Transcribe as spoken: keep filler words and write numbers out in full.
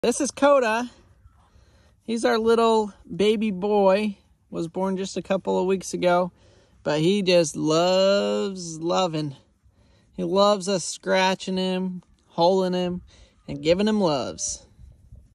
This is Coda. He's our little baby boy. Was born just a couple of weeks ago, but he just loves loving. He loves us scratching him, holding him, and giving him loves.